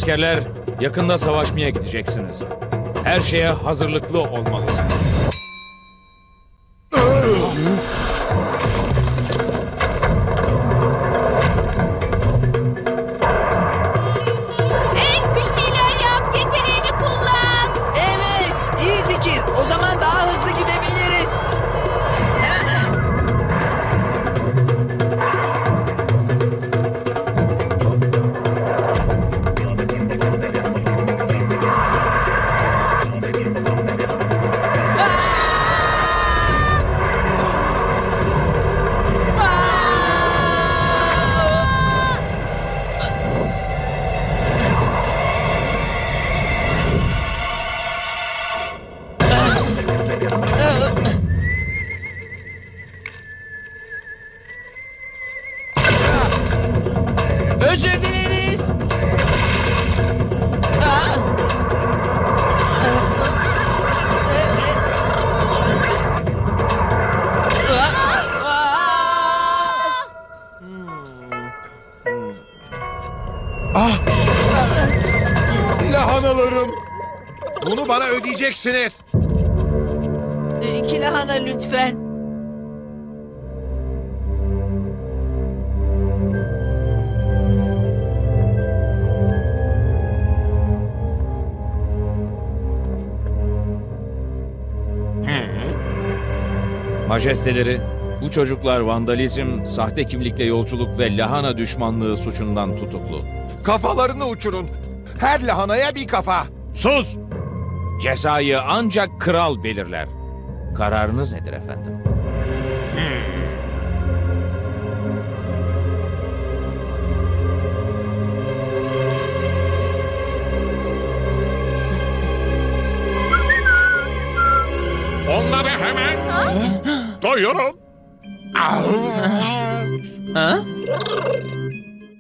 Askerler, yakında savaşmaya gideceksiniz. Her şeye hazırlıklı olmalısınız. Hank, bir şeyler yap. Yeteneğini kullan. Evet, iyi fikir. O zaman daha hızlı gidebiliriz. Özür dileriz. Lahanalarım. Bunu bana ödeyeceksiniz. 2 lahana lütfen. Majesteleri, bu çocuklar vandalizm, sahte kimlikle yolculuk ve lahana düşmanlığı suçundan tutuklu. Kafalarını uçurun. Her lahanaya bir kafa. Sus! Cezayı ancak kral belirler. Kararınız nedir efendim? Onları hemen doyurun. Ha?